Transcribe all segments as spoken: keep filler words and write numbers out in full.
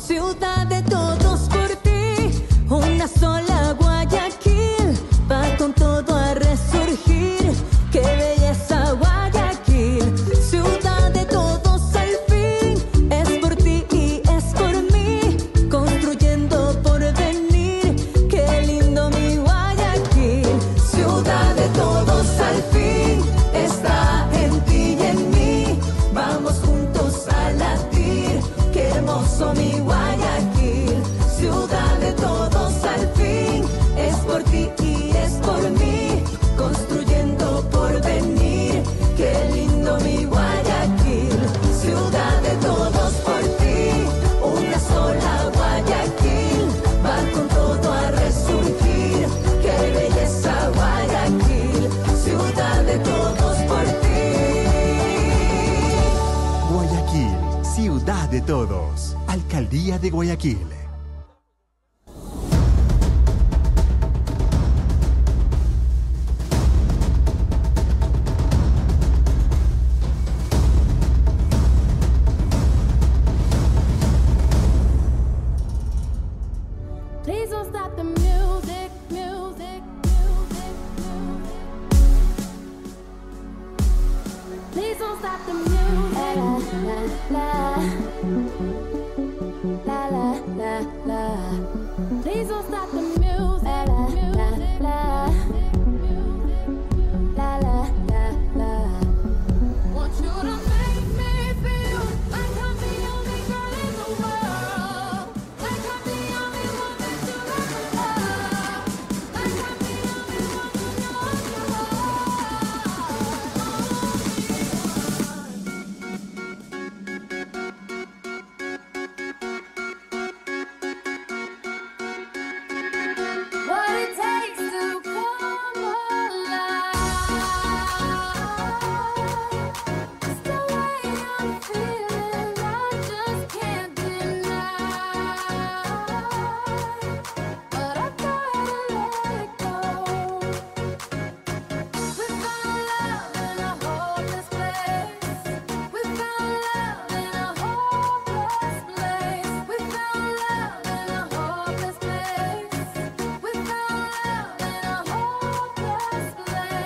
Ciudad de todos por ti, una sola Guayaquil, va con todo a resurgir. ¡Qué belleza Guayaquil! Ciudad de todos al fin, es por ti y es por mí, construyendo por venir. ¡Qué lindo mi Guayaquil! Ciudad de todos al fin, está en ti y en mí, vamos juntos a latir. ¡Qué hermoso mi Guayaquil! Ciudad de todos al fin, es por ti y es por mí, construyendo por venir. ¡Qué lindo mi Guayaquil! Ciudad de todos por ti, una sola Guayaquil, va con todo a resurgir. ¡Qué belleza Guayaquil! Ciudad de todos por ti. Guayaquil, ciudad de todos. Alcaldía de Guayaquil. Please don't stop the music, music, music, music. Please don't stop the music. La la la la la. Please don't stop the music. La la la la la la la. Want you to make me feel like I'm the only girl in the world, like I'm the only woman to ever love, like I'm the only one who knows your what it takes to come alive. It's the way I'm feeling, I just can't deny. But I gotta let it go. We found love in a hopeless place. We found love in a hopeless place. We found love in a hopeless place. We found love in a hopeless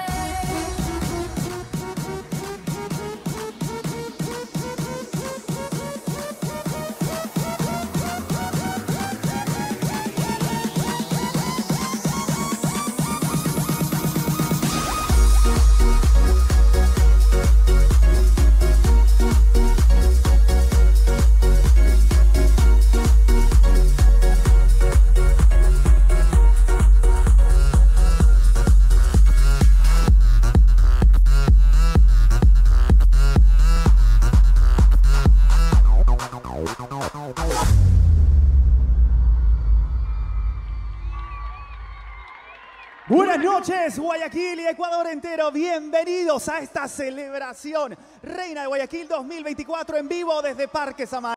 Buenas noches, Guayaquil y Ecuador entero. Bienvenidos a esta celebración. Reina de Guayaquil dos mil veinticuatro en vivo desde Parque Samaná.